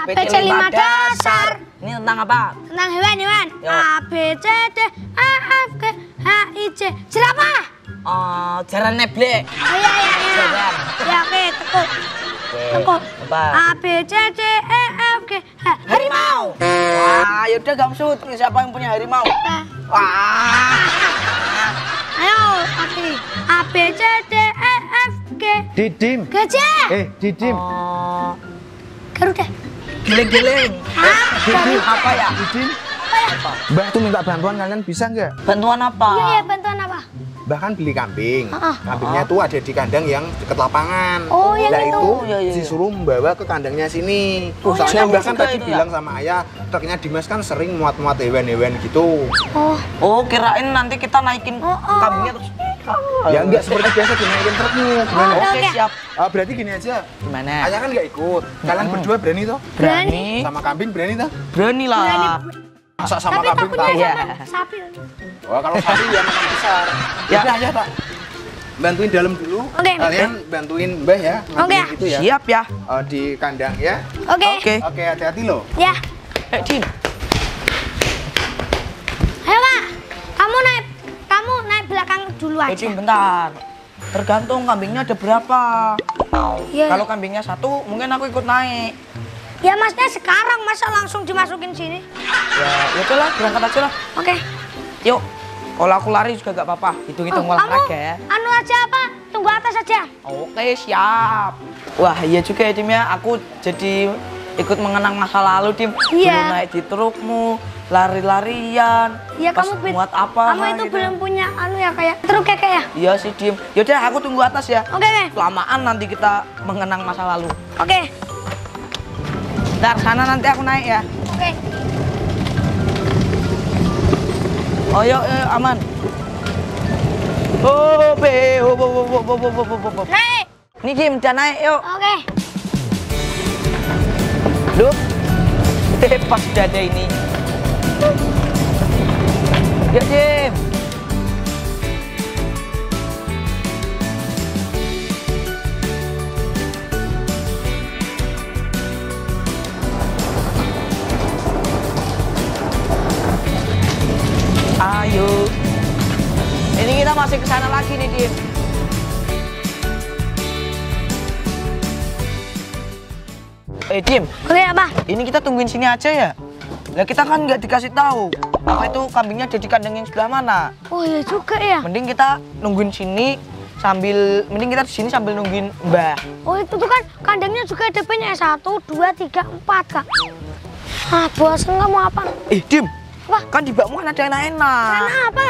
ABC 5 dasar. Ini tentang apa? Tentang hewan. A, B, C, D, E, F, G, H, I, J. Jerapah. Jaran neblek. Iya. Jaran. Ya, oke, tekuk. Apa? A, B, C, D, E, F, G, H. Harimau. Wah, yaudah Gamsut. Siapa yang punya harimau? Wah. Ayo, Ati. A, B, C, D, E, F, G. Didim. Gajah. Didim. Garuda. Geleng-geleng. Didim. Apa ya? Didim. Apa ya? Mbah tuh minta bantuan, kalian bisa nggak? Bantuan apa? Iya, bantuan apa? Bahkan beli kambing. Ah. Kambingnya tuh ada di kandang yang deket lapangan. Oh, yang Nah, itu. itu Iya. disuruh membawa ke kandangnya sini. Oh, Soalnya yang bahkan juga tadi itu ya? bilang sama ayah, truknya Dimas kan sering muat-muat hewan-hewan gitu. Oh, Kirain nanti kita naikin kambingnya terus. Ya enggak seperti biasa dinaikin truknya. Gimana? Oh, Oke, oke. siap. Berarti gini aja. Gimana? Ayah kan nggak ikut. Kalian berdua berani toh? Berani. Sama kambing berani toh? Berani lah. Masa sama tapi kambing takutnya tahu? Iya. sama sapi. Wah, kalau sapi ya makan besar. Ya. Ya aja tak. Bantuin dalam dulu. Oke. Kalian bantuin Mbah ya. Oke. Bantuin gitu ya. Siap ya. Di kandang ya. Oke. Oke. Oke, hati-hati loh. Ya. Dim. Ayo, Pak. Kamu naik belakang dulu aja. Dim, bentar. Tergantung kambingnya ada berapa. Iya. Kalau kambingnya satu, mungkin aku ikut naik. Ya, Masnya sekarang masa langsung dimasukin sini? Ya udahlah, berangkat aja lah. Oke. Yuk. Kalau aku lari juga gak apa-apa. Hitung-hitung olahraga ya. Anu aja apa? Tunggu atas aja. Oke, siap. Wah, iya juga ya, Dim ya. Aku jadi ikut mengenang masa lalu, Dim. Iya. Dulu naik di trukmu, lari-larian. Iya, pas kamu muat apa Kamu itu gitu. belum punya anu ya kayak truk ya kayak. Iya sih, Dim. Yaudah, aku tunggu atas ya. Oke, oke. Kelamaan nanti kita mengenang masa lalu. Oke. Ntar sana nanti aku naik ya. Oke. Oh, yuk, aman. Oh, be, Naik. Nih, Dim, udah naik, yuk. Oke. Duh, pas udah ada ini. Yuk, Dim. Ayo. Ini kita masih ke sana lagi nih, Dim. Dim, Oke, apa? ini kita tungguin sini aja ya? Lah kita kan nggak dikasih tahu apa itu kambingnya ada di kandang yang sebelah mana. Oh, iya juga ya. Mending kita nungguin sini mending kita di sini sambil nungguin Mbah. Oh, itu tuh kan kandangnya juga ada banyak 1, 2, 3, 4, Kak. Ah, bosan kamu apa? Dim, Apa? kan di bakmu kan ada enak-enak. Karena apa?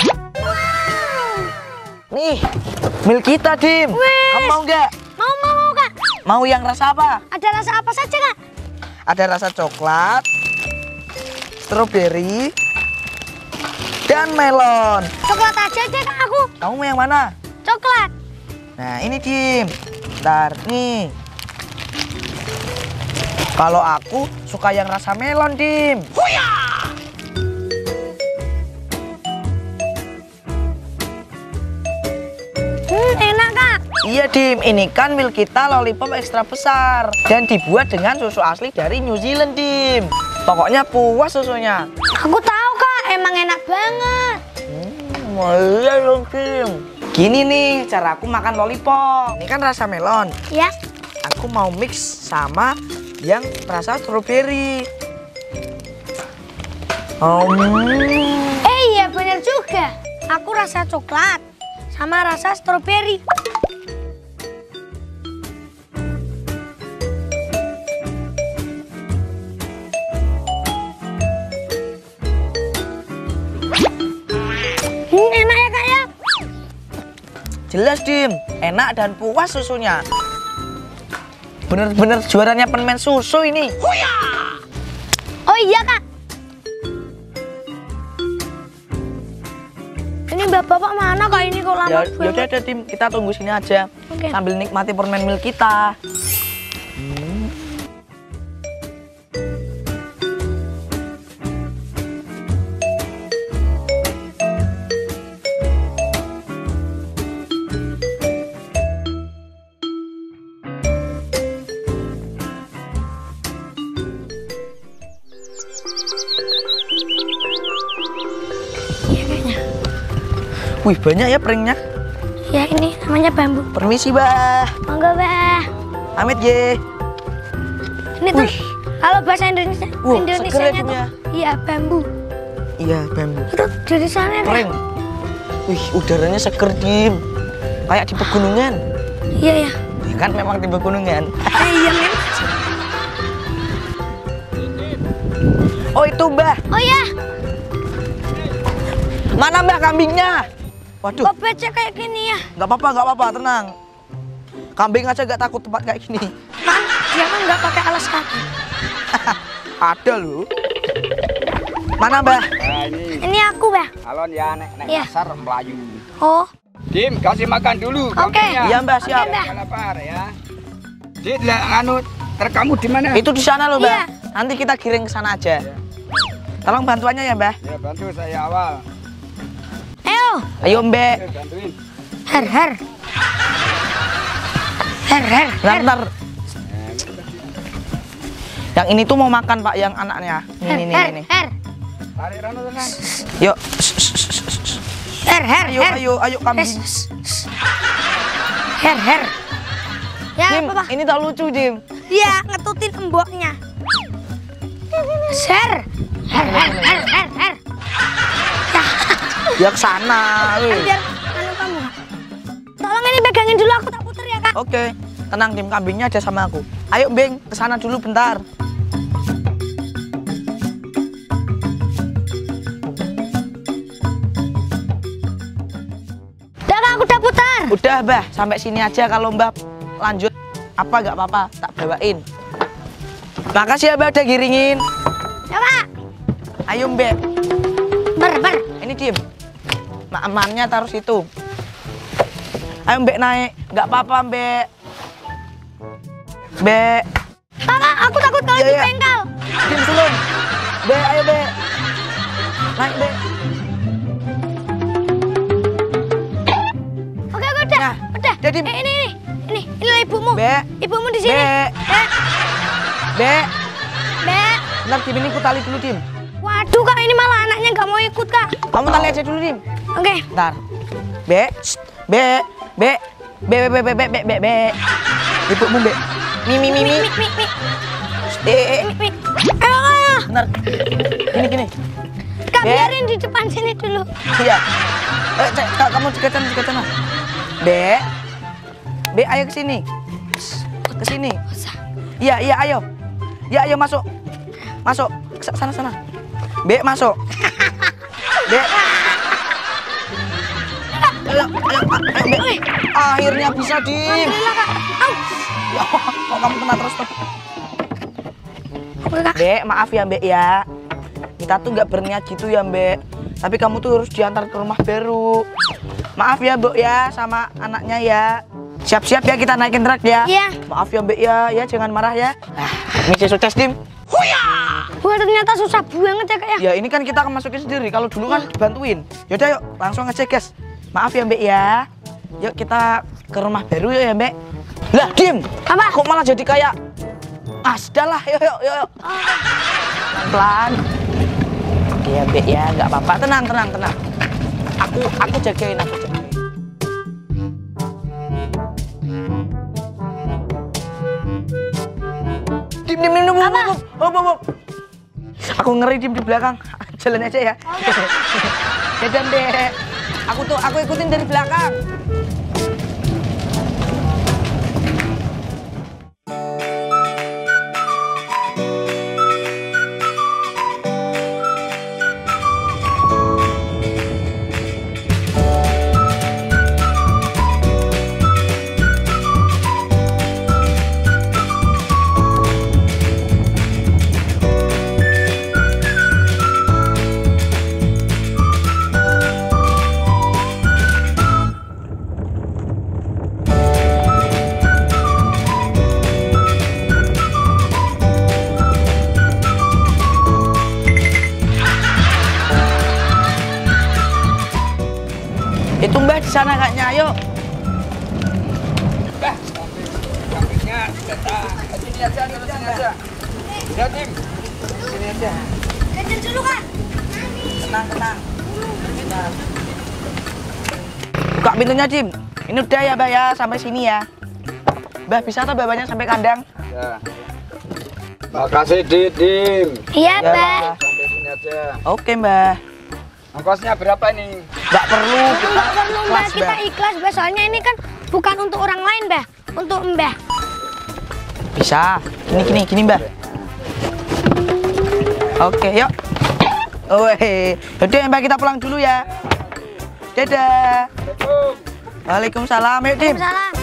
Nih, milik kita, Dim. Wes. Kamu mau nggak? Mau, Kak. Mau yang rasa apa? Ada rasa apa saja, Kak? Ada rasa coklat, stroberi, dan melon. Coklat aja deh, Kak, aku. Kamu mau yang mana? Coklat. Nah, ini, Dim. Ntar, nih. Kalau aku suka yang rasa melon, Dim. Enak, Kak. Iya, Dim. Ini kan milik kita lollipop ekstra besar. Dan dibuat dengan susu asli dari New Zealand, Dim. Pokoknya puas susunya. Aku tahu, Kak. Emang enak banget. Iya dong, Dim. Gini nih, cara aku makan lollipop. Ini kan rasa melon. Ya. Aku mau mix sama yang rasa stroberi. Iya, bener juga. Aku rasa coklat sama rasa stroberi. Enak ya, Kak ya? Jelas, Dim. Enak dan puas susunya. Bener-bener juaranya permen susu ini. Oh iya, Kak. Ini bapak mana, Kak? Ini kok lama Ya, banget? yaudah deh, Dim. Kita tunggu sini aja. Oke. Sambil nikmati permen milk kita. Wih, banyak ya pranknya. Ya ini namanya bambu. Permisi, Mbah. Monggo, Mbah. Pamit, ye. Ini tuh Wih. kalau bahasa Indonesia, Wah, Indonesianya seger ya, tuh iya bambu. Iya, bambu. Itu dari sana kan? Prank. Wih, udaranya seger, Dim. Kayak di pegunungan. Iya ya. Ya kan memang di pegunungan. Iya memang. Oh, itu, Mbah. Oh ya, Mana, Mbah, kambingnya? Waduh, kok becek kayak gini ya? nggak apa-apa, tenang. Kambing aja nggak takut tempat kayak gini. Kan dia kan nggak pakai alas kaki. Ada loh. Mana, Mbah? Nah, ini Ini aku, Mbah. alon ya nek Iya. pasar Melayu. Oh, Dim, kasih makan dulu. Oke. kambingnya. Iya, Mbah, siap. Oke, Mbah. Jangan lapar ya. Dit, lah anu terkamu di mana? Itu di sana loh, Mbah. Iya. Nanti kita giring ke sana aja. Tolong bantuannya ya, Mbah. Ya bantu saya awal. ayo, Ayo, Mbak. Ayo, bantuin. her her. Her her. Bentar. Yang ini tuh mau makan, Pak, yang anaknya. Her Ini. her. Tarik rano tenang. Yuk. Her her. Ayo kambing. Her her. Ya, Dim, Papa. ini tak lucu, Dim. Iya, ngetutin emboknya. Her. Her her her her her. Ya ke sana. weh. Biar anu kamu. Tolong ini pegangin dulu, aku tak puter ya, Kak. Oke, tenang, Dim, kambingnya ada sama aku. Ayo, Beng, ke sana dulu bentar. Udah, Kak, aku udah putar. Udah, Mbah, sampai sini aja. Kalau Mbah lanjut apa nggak apa-apa, tak bawain. Makasih ya, Mbah, udah giringin. Ya, Pak. Ayo, Mbak. Ber ber. Ini, Dim. Amannya taruh situ. Ayo, Mbak, naik. Nggak apa-apa, Mbak. Mbak. Kakak, aku takut kalau Iya, di iya. bengkel. Dim, sulun. Mbak, ayo, Mbak. Naik, Mbak. Oke, udah. Nah, Udah. jadi- Ini ibumu. Mbak. Ibumu di sini. Mbak. Eh, Mbak. Mbak. Bentar, Dim, ini ku tali dulu, Dim. Waduh, Kak, ini malah anaknya nggak mau ikut, Kak. Kamu tali aja dulu, Dim. Oke. Bentar. Mbak. Mbak. Mbak. Mbak. Ibumu, Mbak. Mi. Mi. Ayo. Bentar. Gini. Kak, Mbak. biarin di depan sini dulu. Iya. Kamu cekatan. Mbak. Mbak, ayo ke sini. Ke sini. Iya, ayo. Ya, ayo masuk. Sana. Mbak, masuk. Mbak. Ayo, Mbak. Akhirnya bisa, Dim. Alhamdulillah, Kak. Au. Ya, kok kamu kena terus tuh? Oke, Kak. Mbak, maaf ya, Mbak ya. Kita tuh nggak berniat gitu ya, Mbak. Tapi kamu tuh harus diantar ke rumah baru. Maaf ya, Mbak ya, sama anaknya ya. Siap-siap ya, kita naikin truk ya. Iya. Maaf ya, Mbak ya, jangan marah ya. Nah, misi sukses, Dim. Wah, ternyata susah banget ya, Kak ya. Ya, ini kan kita akan masukin sendiri. Kalau dulu kan dibantuin. Yaudah, yuk, langsung ngecek, guys. Maaf ya, Mbak ya. Yuk, kita ke rumah baru ya, Mbak. Lah, Dim. Apa? Kok malah jadi kayak... Ah, sudah lah, yuk. Pelan-pelan. Oke ya, Mbak ya, nggak apa-apa. Tenang. Aku jagain. Dim. Hop. Aku ngeri, Dim, di belakang. Jalan aja ya. Dadah, Mbak. Aku ikutin dari belakang. Itu Mbah di sana kayaknya, ayo. Bah, kambingnya datang. Sini aja. Ya, Dim. Sini aja. Kejar dulu, Kak. Tenang. Buka pintunya, Dim. Ini udah ya, Mbak ya, sampai sini ya. Mbak, bisa tuh bawanya sampai kandang? Ya. Makasih, Dim. Iya, Ya, Mbak. Sampai sini aja. Oke, Mbak. Ongkosnya berapa nih? Nggak perlu, kita Enggak perlu, Mbak. ikhlas, Kita Mbak. ikhlas, Mbak. Soalnya ini kan bukan untuk orang lain, Mbak. Untuk Mbak. Bisa. Gini, Mbak. Oke, yuk. Weh, yaudah Mbak, kita pulang dulu ya. Dadah. Waalaikumsalam, yuk Dim. Waalaikumsalam.